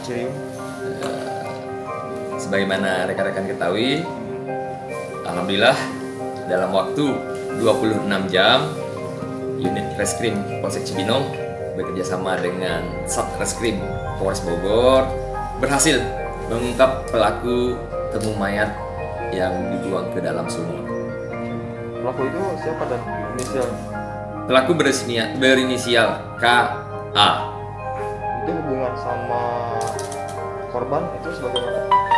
Cirium. Sebagaimana rekan-rekan ketahui, alhamdulillah dalam waktu 26 jam unit Reskrim Polsek Cibinong bekerjasama dengan Satreskrim Polres Bogor berhasil mengungkap pelaku temu mayat yang dibuang ke dalam sumur. Pelaku itu siapa dan inisial? Pelaku berinisial KA. Itu hubungan sama korban itu sebagai apa?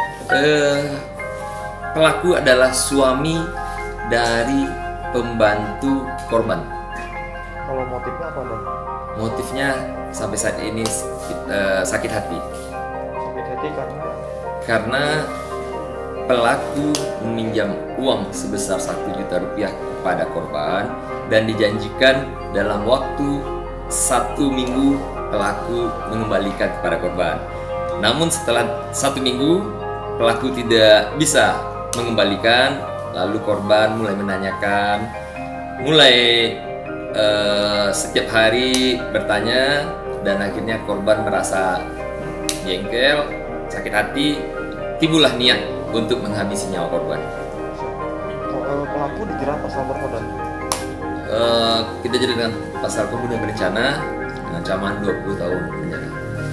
Pelaku adalah suami dari pembantu korban. Kalau motifnya apa dan? Motifnya sampai saat ini sakit hati. Sakit hati Karena pelaku meminjam uang sebesar 1 juta rupiah kepada korban dan dijanjikan dalam waktu 1 minggu pelaku mengembalikan kepada korban. Namun setelah 1 minggu pelaku tidak bisa mengembalikan, lalu korban mulai menanyakan, setiap hari bertanya, dan akhirnya korban merasa jengkel, sakit hati, timbullah niat untuk menghabisi nyawa korban. Pelaku dijerat pasal berapa dan? Kita jerat dengan pasal pembunuhan berencana dengan ancaman 20 tahun penjara.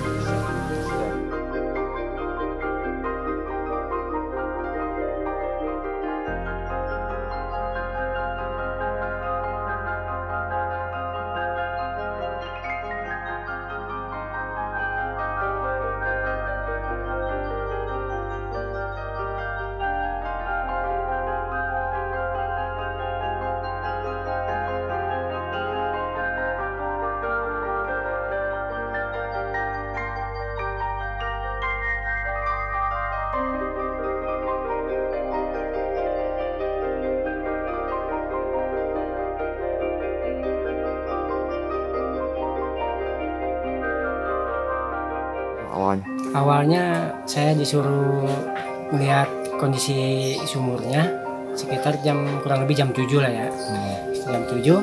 Awalnya saya disuruh melihat kondisi sumurnya sekitar kurang lebih jam 7 lah ya. Jam 7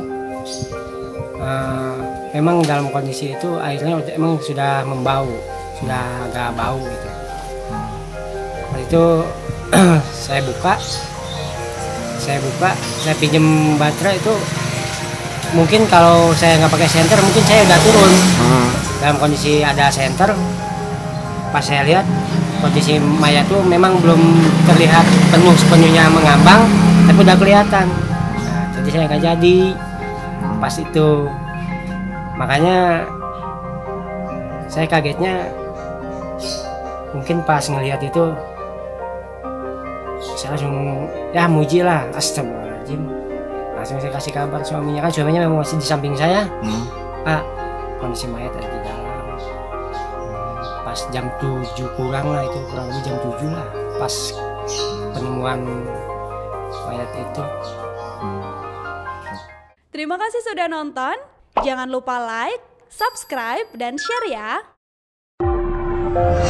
memang dalam kondisi itu airnya emang sudah membau, sudah agak bau gitu. Waktu itu saya buka, saya pinjam baterai itu, mungkin kalau saya nggak pakai senter mungkin saya udah turun. Dalam kondisi ada senter, pas saya lihat kondisi mayat tuh memang belum terlihat sepenuhnya mengambang, tapi udah kelihatan. Nah, jadi saya nggak jadi pas itu. Makanya saya kagetnya mungkin pas ngelihat itu saya langsung ya muji lah, astagfirullahaladzim. Langsung saya kasih kabar suaminya, kan suaminya memang masih di samping saya. Pak, kondisi mayat ada di dalam. Pas jam 7 kurang lah, itu kurang lebih jam 7 lah pas penemuan mayat itu. Terima kasih sudah nonton. Jangan lupa like, subscribe, dan share ya.